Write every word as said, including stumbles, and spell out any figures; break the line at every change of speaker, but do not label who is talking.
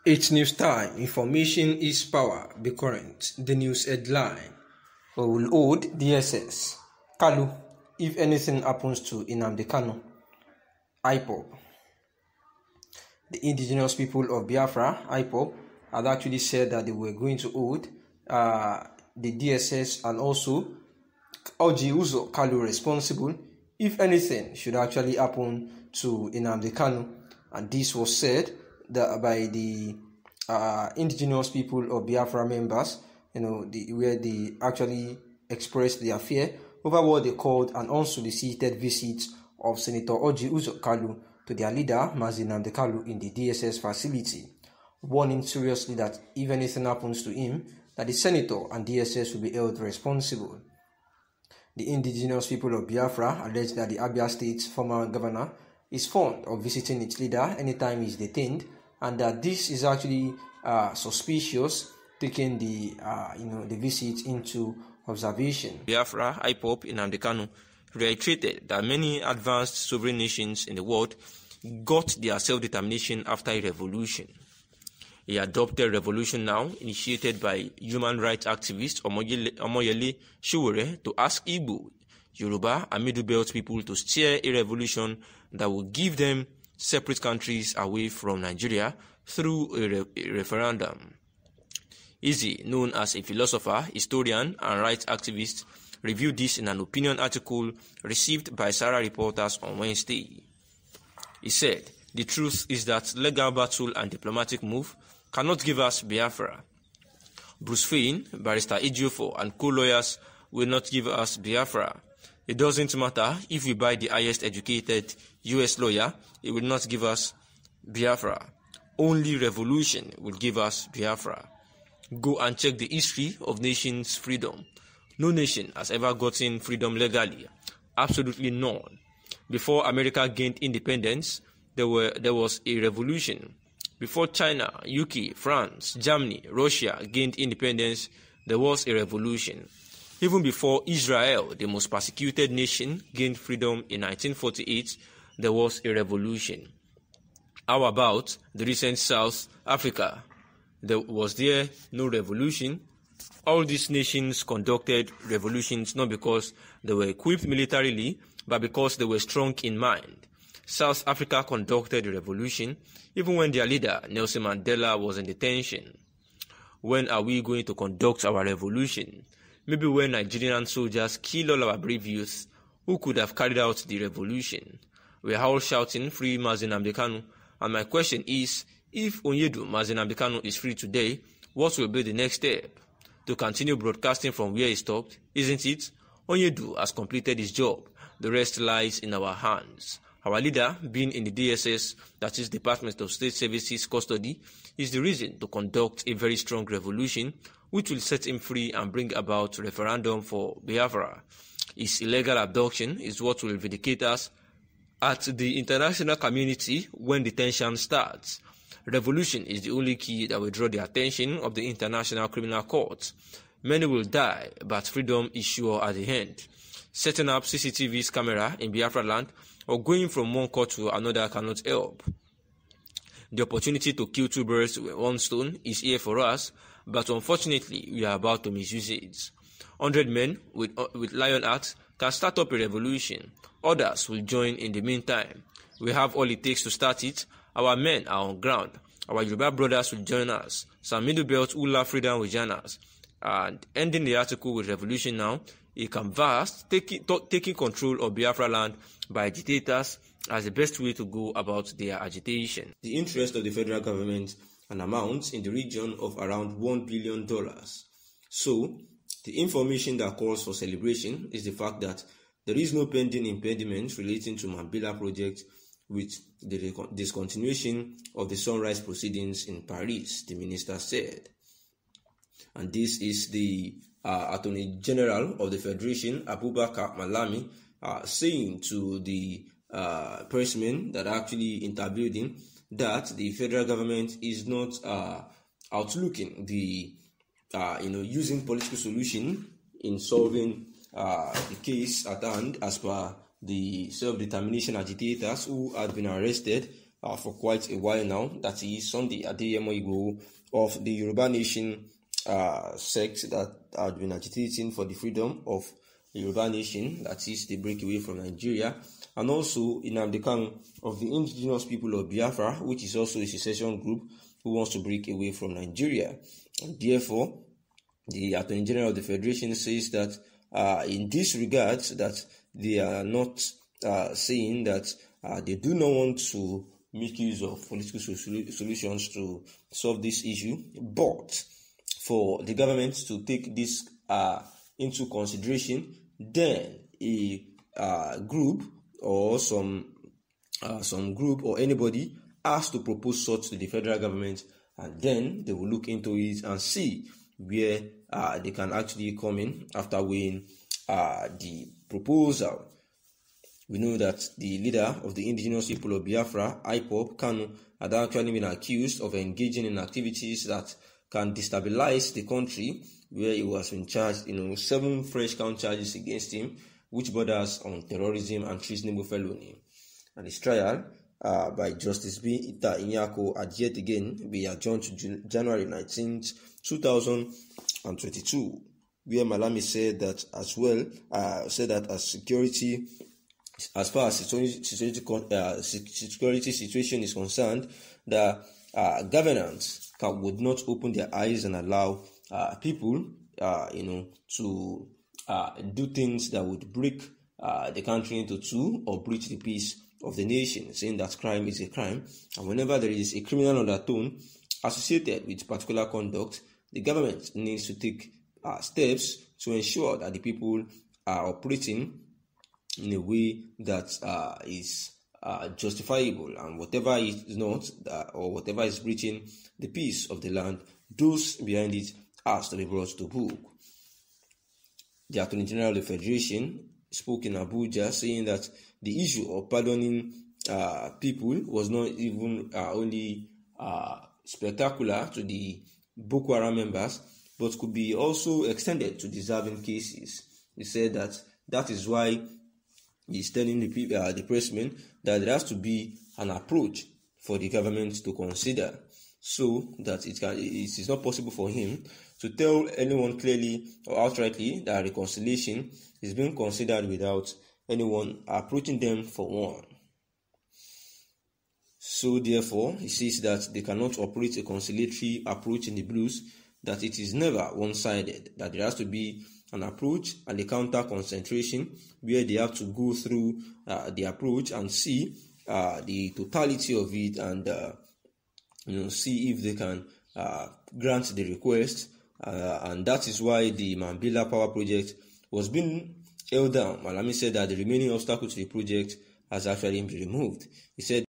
It's news time. Information is power. Be current. The news headline. We will hold D S S. Kalu. If anything happens to Nnamdi Kanu. I P O B. The indigenous people of Biafra, I P O B, had actually said that they were going to hold uh, the D S S and also Orji Uzor Kalu responsible if anything should actually happen to Nnamdi Kanu. And this was said that by the uh, indigenous people of Biafra members, you know, the, where they actually expressed their fear over what they called an unsolicited visit of Senator Orji Uzor Kalu to their leader, Mazi Nnamdi Kanu, in the D S S facility, warning seriously that if anything happens to him, that the senator and D S S will be held responsible. The indigenous people of Biafra alleged that the Abia State's former governor is fond of visiting its leader anytime he's detained, and that this is actually uh, suspicious, taking the uh, you know the visit into observation.
Biafra, I P O B, Nnamdi Kanu reiterated that many advanced sovereign nations in the world got their self-determination after a revolution. He adopted revolution now, initiated by human rights activist Omoyele Sowore, to ask Igbo, Yoruba, and Middle Belt people to steer a revolution that will give them separate countries away from Nigeria through a, re a referendum. Izzy, known as a philosopher, historian, and rights activist, reviewed this in an opinion article received by Sarah reporters on Wednesday. He said, "The truth is that legal battle and diplomatic move cannot give us Biafra. Bruce Fein, Barrister Ejiofor, and co-lawyers will not give us Biafra. It doesn't matter if we buy the highest educated U S lawyer, it will not give us Biafra. Only revolution will give us Biafra. Go and check the history of nations' freedom. No nation has ever gotten freedom legally. Absolutely none. Before America gained independence, there were there was a revolution. Before China, U K, France, Germany, Russia gained independence, there was a revolution. Even before Israel, the most persecuted nation, gained freedom in nineteen forty-eight, there was a revolution. How about the recent South Africa? There was there no revolution? All these nations conducted revolutions not because they were equipped militarily, but because they were strong in mind. South Africa conducted a revolution even when their leader, Nelson Mandela, was in detention. When are we going to conduct our revolution? Maybe when Nigerian soldiers kill all our brave youth who could have carried out the revolution. We are all shouting, "Free Mazi Nnamdi Kanu." And my question is, if Onyedu Mazi Nnamdi Kanu is free today, what will be the next step? To continue broadcasting from where he stopped, isn't it? Onyedu has completed his job. The rest lies in our hands. Our leader, being in the D S S, that is Department of State Services custody, is the reason to conduct a very strong revolution which will set him free and bring about referendum for Biafra. His illegal abduction is what will vindicate us at the international community when the tension starts. Revolution is the only key that will draw the attention of the International Criminal Court. Many will die, but freedom is sure at the end. Setting up C C T V's camera in Biafra land or going from one court to another cannot help. The opportunity to kill two birds with one stone is here for us, but unfortunately we are about to misuse it. Hundred men with, uh, with lion axe can start up a revolution. Others will join in the meantime. We have all it takes to start it. Our men are on ground. Our Yoruba brothers will join us. Some Middle Belt Ula Freedom will join us. And ending the article with revolution now, it can vast taking, taking control of Biafra land by agitators as the best way to go about their agitation. The interest of the federal government an amount in the region of around one billion dollars. So, the information that calls for celebration is the fact that there is no pending impediment relating to Mambila project with the discontinuation of the Sunrise proceedings in Paris, the minister said. And this is the uh, Attorney General of the Federation, Abubakar Malami, uh, saying to the uh, pressmen that actually interviewed him that the federal government is not uh, outlooking the, uh, you know, using political solution in solving uh, the case at hand as per the self-determination agitators who had been arrested uh, for quite a while now. That is Sunday Adeyemo Igboho of the Yoruba Nation uh, sect that had been agitating for the freedom of the Yoruba Nation, that is the breakaway from Nigeria, and also Nnamdi Kanu of the indigenous people of Biafra, which is also a secession group who wants to break away from Nigeria. And therefore, the Attorney General of the Federation says that uh, in this regard, that they are not uh, saying that uh, they do not want to make use of political solutions to solve this issue, but for the government to take this uh, into consideration, then a uh, group or some uh, some group or anybody has to propose such to the federal government, and then they will look into it and see where uh, they can actually come in after weighing uh, the proposal. We know that the leader of the indigenous people of Biafra, I P O B, Kanu, had actually been accused of engaging in activities that can destabilize the country, where he was in charge, you know, seven fresh count charges against him, which borders on terrorism and treasonable felony. And his trial uh, by Justice B. Ita Inyako had yet again been adjourned to January nineteenth, two thousand twenty-two, where Malami said that as well, uh, said that as security, as far as security, uh, security situation is concerned, the uh, governance can, would not open their eyes and allow uh, people, uh, you know, to uh, do things that would break uh, the country into two or breach the peace of the nation, saying that crime is a crime, and whenever there is a criminal undertone associated with particular conduct, the government needs to take uh, steps to ensure that the people are operating in a way that uh, is uh, justifiable, and whatever is not, uh, or whatever is breaching the peace of the land, those behind it has to be brought to book. The Attorney General of the Federation spoke in Abuja, saying that the issue of pardoning uh, people was not even uh, only uh, spectacular to the Boko Haram members, but could be also extended to deserving cases. He said that that is why he's telling the people, uh, the pressmen, that there has to be an approach for the government to consider, so that it can, it is not possible for him to tell anyone clearly or outrightly that reconciliation is being considered without anyone approaching them for one. So therefore, he says that they cannot operate a conciliatory approach in the blues, that it is never one-sided, that there has to be an approach and a counter concentration where they have to go through uh, the approach and see uh, the totality of it, and uh, you know, see if they can uh, grant the request, uh, and that is why the Mambila Power Project was being held down. Malami said that the remaining obstacle to the project has actually been removed. He said